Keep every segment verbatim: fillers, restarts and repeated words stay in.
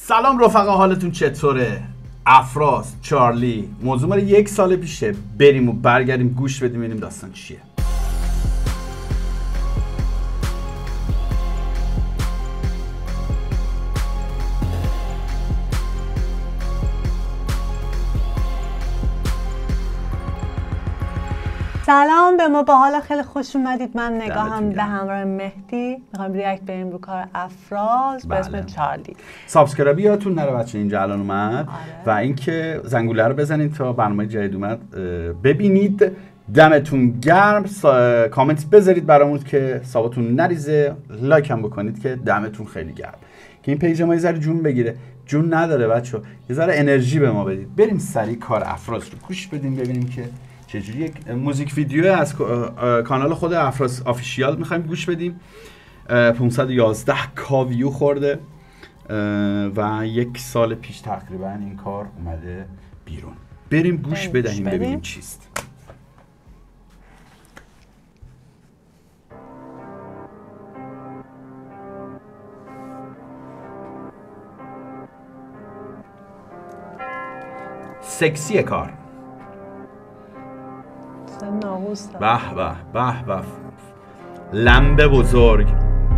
سلام رفقا، حالتون چطوره؟ افراز، چارلی، موضوع مال یک سال پیشه. بریم و برگردیم گوش بدیم ببینیم داستان چیه. سلام به ما، با حالا خیلی خوش اومدید. من نگاهم به همراه مهدی میخوایم ریاکت بریم رو کار افراز به اسم چارلی. سابسکرایب یادتون نره بچه، اینجا الان اومد. آره. و اینکه زنگوله رو بزنید تا برنامه جدید اومد ببینید. دمتون گرم. سا... کامنت بذارید برامون که سابتون نریزه، لایک هم بکنید که دمتون خیلی گرم که این پیج ما یه ذره جون بگیره. جون نداره بچه، یه ذره انرژی به ما بدید. بریم سریع کار افراز رو گوش بدیم ببینیم که چجوری یک موزیک ویدیو از کانال خود افراز آفیشیال میخوایم گوش بدیم. پانصد و یازده کا ویو خورده و یک سال پیش تقریبا این کار اومده بیرون. بریم گوش بدهیم ببینیم چیست. سکسی کار. به به به به، لمبه بزرگ.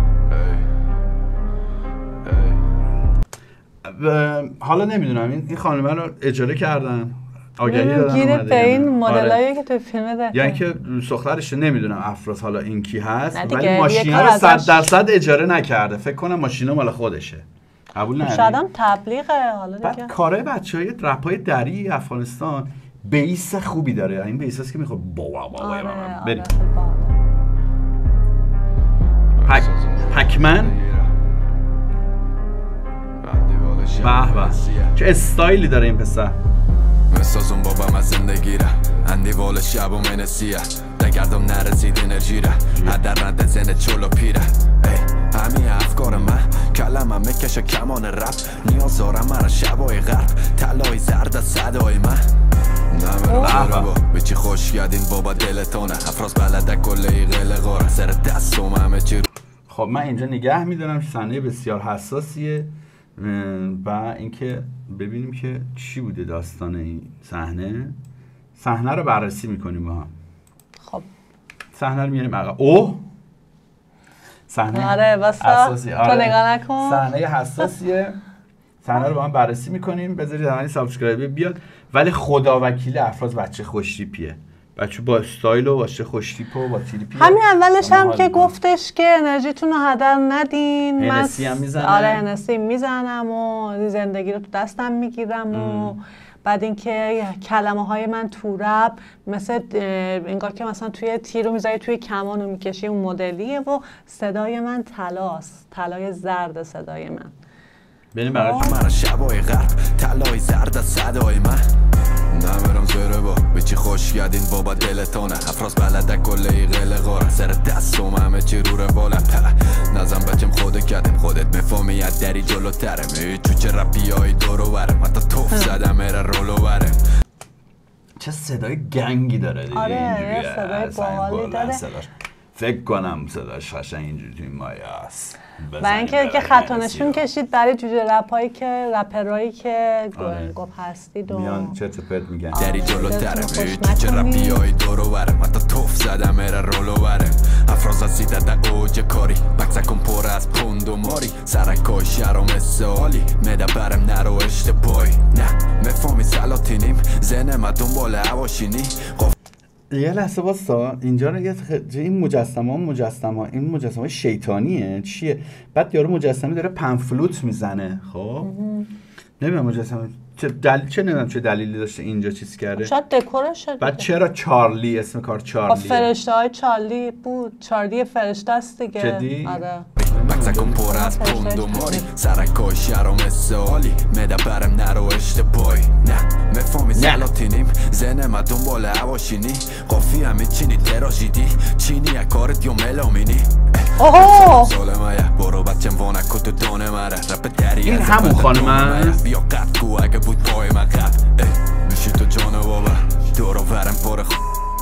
حالا نمیدونم این خانمه رو اجاره کردن، آگهی دادن گیره به این مدلایی آره. که تو فیلم داره، یعنی که دخترش نمیدونم افراز حالا این کی هست، ولی ماشینا رو صد درصد اجاره نکرده. فکر کنم ماشینا مال خودشه. قبول نداری؟ شاید هم تبلیغه. حالا دیگه بعد کارهای بچهای رپای دری افغانستان بیس خوبی داره. این بیس هست که میخواد بابا بابا آره، بریم. آره، پک پکمن. به به چه استایلی داره این پسر. مسازم بابام از زندگی را اندیوال شب و منسیه دگردم نرسید انرژی را هدر رنده زنه چلو پیره. همین افکار من کلمم میکشه کمان رپ، نیاز دارم من شبای غرب طلای زرد از صدای من. نمیرم با به چی خوش گردین بابا دلتونه افراز بلده کلی قلقاره سر دستم همه چی. خب من اینجا نگه میدارم، صحنه بسیار حساسیه و اینکه ببینیم که چی بوده داستان این صحنه. صحنه رو بررسی میکنیم با هم. خب صحنه رو میاریم عقب. اوه صحنه آره حساسی. آره. تو نگاه نکن، صحنه حساسیه. صحنه رو با هم بررسی میکنیم. بذارید همین سابسکرایب بیاد. ولی خدا وکیل افراز بچه خوشتیپیه. بچه با استایل و بچه خوشتیپ و با تیریپیه. همین اولش هم که گفتش که انرژیتون رو هدر ندین. من هم میزنه. آره انرژی میزنم و زندگی رو تو دستم میگیرم و بعد اینکه کلمه های من تو رپ مثل انگار که مثلا توی تیر رو میذاری توی کمان رو میکشی، اون مدلیه و صدای من طلاست، طلای زرد صدای من. بریم برای من شبای غرب طلای زرد از صدای من. نمیرم زره با به چی خوش گردین بابا دلتونه افراز بلده کلی قلقاره سر دستم همه چی رو روالم. نزم بچم خودت کردم خودت مفهمی از دری جلوتره می چوچه رپی های دورو برم حتی توف زدم میره رولو برم. چه صدای گنگی داره دیگه. آره یه صدای باحالی داره. فکر کنم صداش قشنگ اینجوری توی مایه است. و اینکه که خط نشون کشید برای جوجه رپایی که رپرایی که گفت هستید و میان چت و پرت میگن دری جلوتره می چوچه رپی های دورو برم حتی توف زدم میره رولو برم. افراز از سیده در اوج کاری بکسکم پر از پوند و ماری سرکای شهرم سوالی میده برم نرو اشتباهی. نه مفهمی سلاطینیم زنه ما دنبال هواشینی. یه لحظه باستا اینجا رو یه این مجسمه ها مجسمه این مجسمه شیطانیه چیه؟ بعد یارو مجسمه داره پنفلوت میزنه. خب نمیدونم مجسمه چه دلیل چه نمیدونم چه دلیلی داشته اینجا چیز کرده. شاید دکورشه. بعد چرا چارلی اسم کار چارلی؟ با فرشته های چارلی بود. چارلی فرشته است دیگه. جدی؟ آره. مکسکم پر از پوند و ماری سرکای شهرم سوالی میده برم نرو اشتباهی. نه مفهمی سلاطینیم زنه ما دنبال هواشینی قافی همه چینی تراژیدی چینی کارت یا ملامینی. اوه سالمایه برو بچم وانکو تو دانه مره رپ دری این همون خانمه بیا قد کو اگه بود پای من قد میشی تو جانو بابا دورو برم پر خ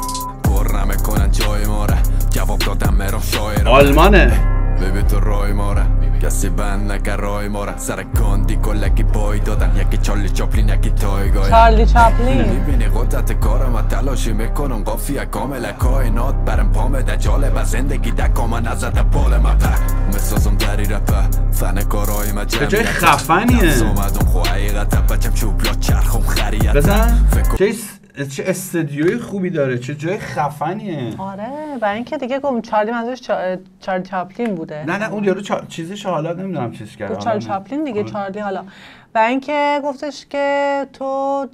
پر نمیکنن جای ماره جواب دادم مرم شایر آلمانه ببین تو رای ماره کسی بند نکر رای ما را سر گاندی کلکی پای دادن یکی چارلی چاپلین یکی تایگای چارلی چاپلین میبینی قدرت کارم و تلاشی میکنم قافیه کامل کائنات برم پام ده جالب زندگی دکام نزده بال ما پر مسازم دری رپه فن کارای ما جمعیت چه خفنیه اومدم خو حقیقت بچم چوبلا چرخم خریت بزن چه استدیوی خوبی داره چه جای خفنیه آره برای اینکه دیگه گم چارلی منظورش چا... چارلی چاپلین بوده نه نه اون یارو چا... چیزش حالا نمیدونم چیز کرده چارلی چاپلین دیگه آره. چارلی حالا برای اینکه گفتش که تو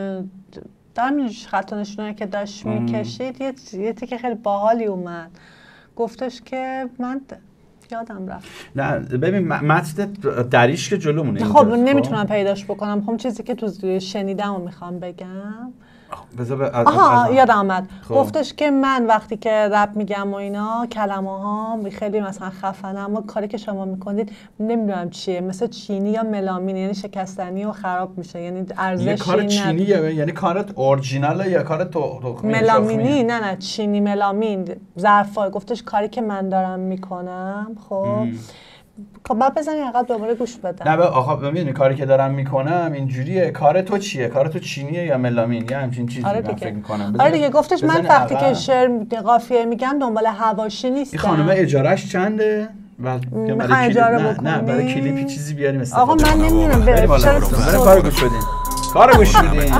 دارم خط نشونه که داشت میکشید یه یه تیکه خیلی باحالی اومد گفتش که من یادم رفت نه ببین متن دریش که جلومونه خب نمیتونم پیداش بکنم خب چیزی که تو شنیدم و میخوام بگم بذار آها از... یادم آمد خب. گفتش که من وقتی که رپ میگم و اینا کلمه ها خیلی مثلا خفنه اما کاری که شما میکنید نمیدونم چیه مثل چینی یا ملامین یعنی شکستنی و خراب میشه یعنی ارزشی یعنی کار چینیه ند... یعنی کارت اورجیناله یا کارت تو ملامینی نه نه چینی ملامین ظرفا گفتش کاری که من دارم میکنم خب خب بعد بزنی عقب دوباره گوش بده نه آقا میدونی کاری که دارم میکنم اینجوریه کار تو چیه کار تو چینیه یا ملامین یا همچین چیزی آره من فکر میکنم آره دیگه گفتش من وقتی که شعر قافیه میگم دنبال حواشی نیستم این خانم اجارهش چنده میخوای اجاره بکنی نه برای کلیپی چیزی بیاریم استفاده آقا من نمیدونم برای کارو گوش بدین کارو گوش بدین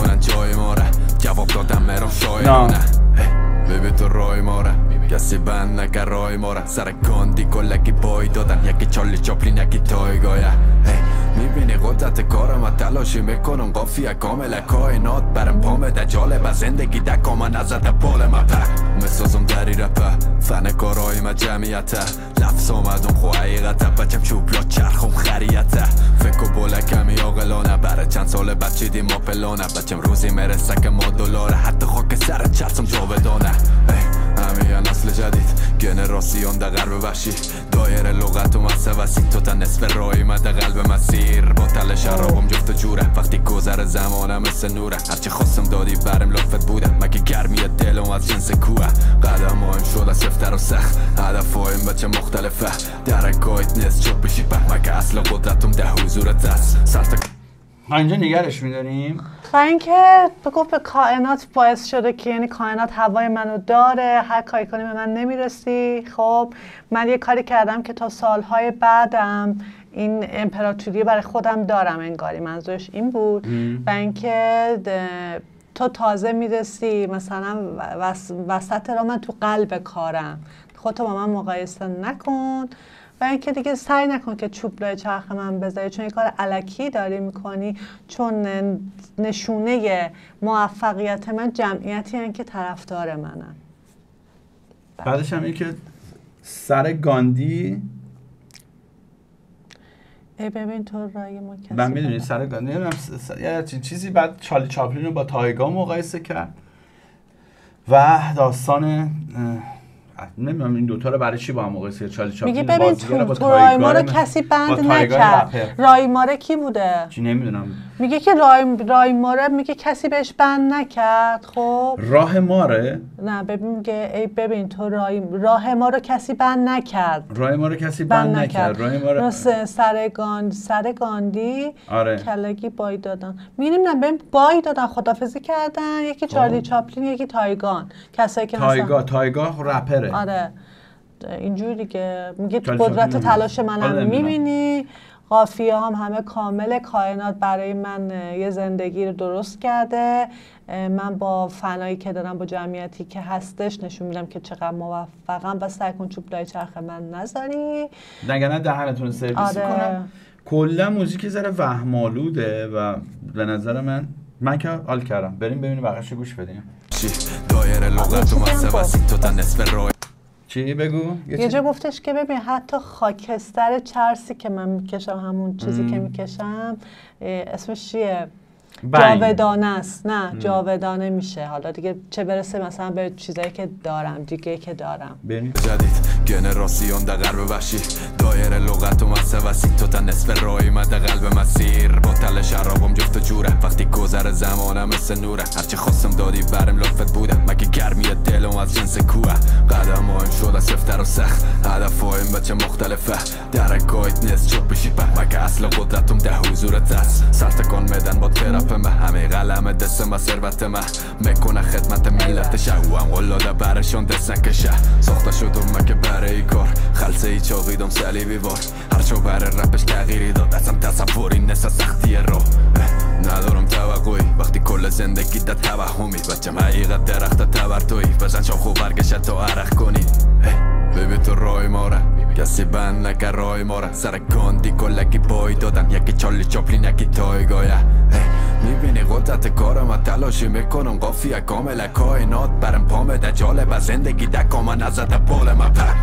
جواب دادم مرا شایانه ببین تو رای ماره کسی بند نکر رای ماره سر گاندی کلکی پای دادن یکی چارلی چاپلین یکی تایگایه میبینی قدرت کارم و تلاشی میکنم قافیه کامل کائنات برم پام ده جالب زندگی دکام نزده بال ما پر مسازم دری رپه فن کارای ما جمعیته لفظ آمدم خو حقیقته بچم چوبلا چرخم خریته فکر و بوله کمی آقلانه بره چند سال بعد چیدی ما پلانه بچم روزی مرسه که ما دلاره حتی خاک سر چرسم جاودانه همین نسل جدید گنراسیون ده غرب وحشی دایره لغت و مسه وسیع تو تا نصف رای مده قلب مسیر با تل شرابم جفت و جوره وقتی گذر زمانم مثل نوره هرچی خواستم دادی برم لطفت بوده مگه گرمی دلم از جنس کوه قدم هایم شد از سفتر و سخت هدف هایم بچه مختلفه درکایت نیست چوب بشی پر مگه اصل قدرتم ده حضورت است سلطه اینجا نگرش میداریم و اینکه بگفت به کائنات باعث شده که یعنی کائنات هوای منو داره هر کاری کنی به من نمیرسی خب من یه کاری کردم که تا سالهای بعدم این امپراتوری برای خودم دارم انگاری منظورش این بود و اینکه تو تازه میرسی مثلا وسط را من تو قلب کارم خودتو با من مقایسه نکن و اینکه دیگه سعی نکن که چوب لای چرخ من بذاری چون این کار الکی داری میکنی چون نشونه موفقیت من جمعیتی هن که طرفدار منن بعدش هم این که سر گاندی ای ببین تو رای ما کسی من میدونی سر گاندی یه چیزی بعد چارلی چاپلین رو با تایگا مقایسه کرد و داستان نمیدونم این دوتا رو برای چی با هم مقایسه چارلی چاپلین میگه ببین تو, تو رایما رو کسی بند نکرد رایما رو کی بوده چی نمیدونم میگه که رای رایما رو میگه کسی بهش بند نکرد خب راه ماره نه ببین میگه ای ببین تو رای راه ما رو کسی بند نکرد راه ما رو کسی بند, بند نکرد راه ما رو سر گاند سر گاندی آره. کلگی بای دادن میگیم نه ببین بای دادن خدافظی کردن یکی چارلی چاپلین یکی تایگان کسایی که تایگا مثلا... تایگا رپره آره اینجوری دیگه میگه قدرت تلاش منم میبینی قافیه هم همه کامل کائنات برای من یه زندگی رو درست کرده من با فنایی که دارم با جمعیتی که هستش نشون میدم که چقدر موفقم و سعی کن چوب لای چرخ من نذاری نگه دهنتون رو سرویس آره. کنم کلا موزیک ذره وهم‌آلوده و به نظر من من که حال کردم بریم ببینیم بقیه‌شو گوش بدیم دایره لغت و مسه وسیع تو تا نصف راه چی بگو؟ یه جا گفتش که ببین حتی خاکستر چرسی که من میکشم همون چیزی ام. که میکشم اسمش چیه؟ جاودانه است. نه جاودانه میشه. حالا دیگه چه برسه مثلا به چیزایی که دارم دیگه که دارم. جدید جنراسیون در قلب وحشی دایره لغت و مسوسی تو تا نصف راهی مده قلب مسیر با تل شرابم جفت و جوره وقتی گذر زمانم مثل نوره هرچی خواستم دادی برم لطفت بوده مگه گرمی دلم از جنس کوه قدم هایم شده سفتر و سخت هدف هایم بچه مختلفه درکایت نیست چوب بشی به مگه اصل قدرتم ده حضورت است سرتکان میدن با تراپ من همه قلم دستم و ثروت من میکنه خدمت ملت شهوام قلاده برشان دستن کشه ساخته شدم مگه برای کار خلصه ای چاقیدم صلیبی بار هرچو برای رپش تغییری داد ازم تصوری نسا سختی رو ندارم توقعی وقتی کل زندگی ده توهمی بچم حقیقت درخت تبرتوی بزن شاخو برگشت تا عرق کنی ببین تو رای ماره کسی بند نکه رای ماره سر گاندی کلکی بای دادن یکی چالی چاپلین یکی تایگایه میبینی قدرت کارم و تلاشی میکنم قافیه کامل کائنات برم پام ده جالب زندگی ده کامن نزده بال من پر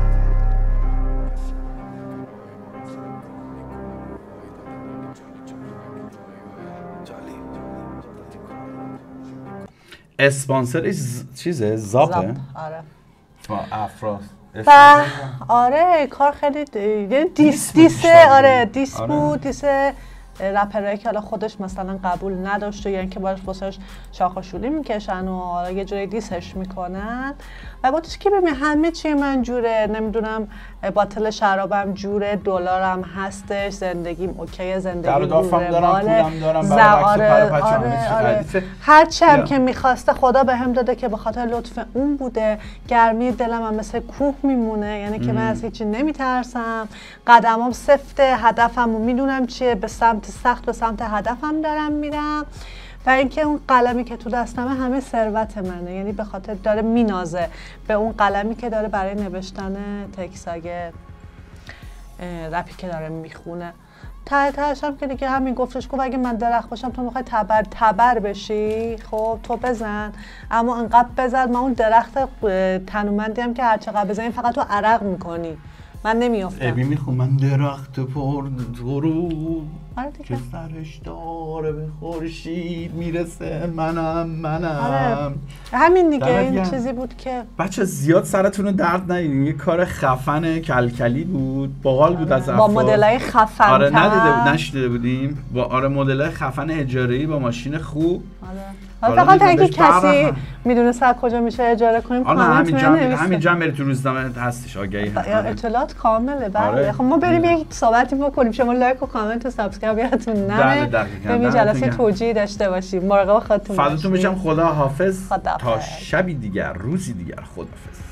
اسپانسرش چیزه زاپه؟ زاپ. آره افراز آره کار خیلی دیس دیسه آره دیس بود دیس رپرایی که حالا خودش مثلا قبول نداشت و یعنی که باش واسش شاخ و شولی میکشن و حالا یه جوری دیسش میکنن و گفتش که ببین همه چی من جوره نمیدونم باتل شرابم جوره دلارم هستش زندگیم اوکی زندگی روره باله آره آره آره هرچی هم که میخواسته خدا به هم داده که به خاطر لطف اون بوده گرمی دلم هم مثل کوه میمونه یعنی که من از هیچی نمیترسم قدمام سفته هدفم رو میدونم چیه به سمت سخت به سمت هدفم دارم میرم و اینکه اون قلمی که تو دستمه همه ثروت منه یعنی به خاطر داره مینازه به اون قلمی که داره برای نوشتن تکسای رپی که داره میخونه ته تهش هم که دیگه همین گفتش گفت اگه من درخت باشم تو میخوای تبر تبر بشی خب تو بزن اما انقدر بزن من اون درخت تنومندی هم که هر چقدر بزنی فقط تو عرق میکنی من نمیافتم ابی میخوام من درخت پر درو آره که سرش داره به خورشید میرسه منم منم آره. همین دیگه این چیزی بود که بچه زیاد سرتون رو درد نگیرین یه کار خفن کلکلی بود باحال بود از با مدلای خفن آره ندیده بود نشیده بودیم با آره مدلای خفن اجاره‌ای با ماشین خوب آره حالا فقط اگه کسی میدونه سر کجا میشه اجاره کنیم کامنت بنویسه همینجا هم برید تو روزنامه هستش آگهی اطلاعات کامله بله خب ما بریم یک صحبتی بکنیم شما لایک و کامنت و سابسکرایب یادتون نره بریم جلسه توجیهی داشته باشیم مراقب خودتون باشید فداتون بشم خدا حافظ تا شبی دیگر روزی دیگر خداحافظ